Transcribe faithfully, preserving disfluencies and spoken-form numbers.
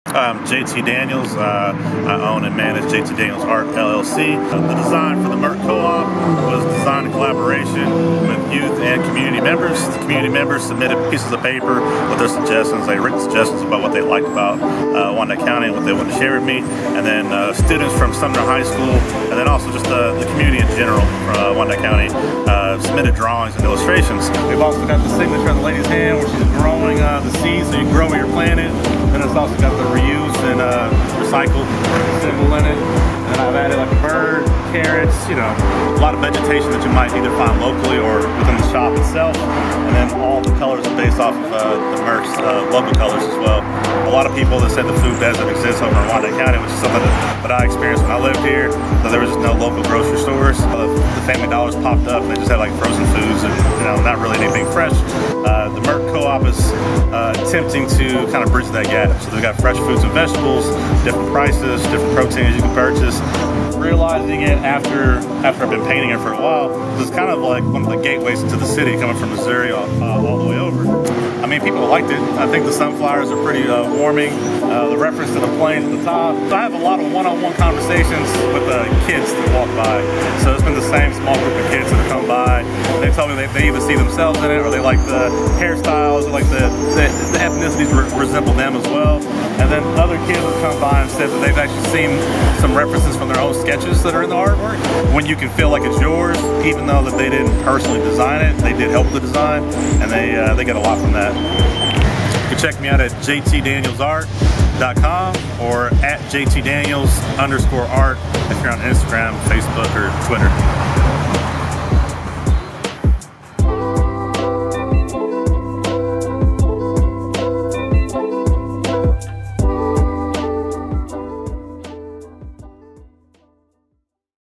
I'm J T Daniels. Uh, I own and manage J T Daniels Art L L C. Uh, the design for the Merc Co-op was designed in collaboration with youth and community members. The community members submitted pieces of paper with their suggestions. They written suggestions about what they liked about uh, Wyandotte County and what they wanted to share with me. And then uh, students from Sumner High School, and then also just uh, the community in general from uh, Wyandotte County uh, submitted drawings and illustrations. We've also got the signature on the lady's hand where she's growing uh, the seeds so you can grow where you're planted. Then it's also got the reuse and uh, recycled symbol in it. And I've added like a bird, carrots, you know, a lot of vegetation that you might either find locally or within the shop itself. And then all the colors are based off of uh, the Merc's uh, local colors as well. A lot of people that said the food desert exists over in Wyandotte County, which is something that, that I experienced when I lived here. So there was just no local grocery stores. Uh, the Family Dollars popped up and they just had like frozen foods and, you know, not really anything fresh. Uh, the Merc Co-op is uh, attempting to kind of bridge that gap. So they've got fresh fruits and vegetables, different prices, different proteins you can purchase. Realizing it after after I've been painting it for a while, it's kind of like one of the gateways to the city coming from Missouri all, uh, all the way over. I mean, people liked it. I think the sunflowers are pretty uh, warming. Uh, the reference to the plains at the top. So I have a lot of one-on-one conversations with uh, kids that walk by. So it's been the same small group of kids that have come by. They tell me they, they either see themselves in it or they like the hairstyles or like the, the, the ethnicities re resemble them as well. And then other kids have come by and said that they've actually seen some references from their own sketches that are in the artwork. When you can feel like it's yours, even though that they didn't personally design it, they did help the design, and they uh, they get a lot from that. You can check me out at j t daniels art dot com or at jtdaniels underscore art if you're on Instagram, Facebook, or Twitter.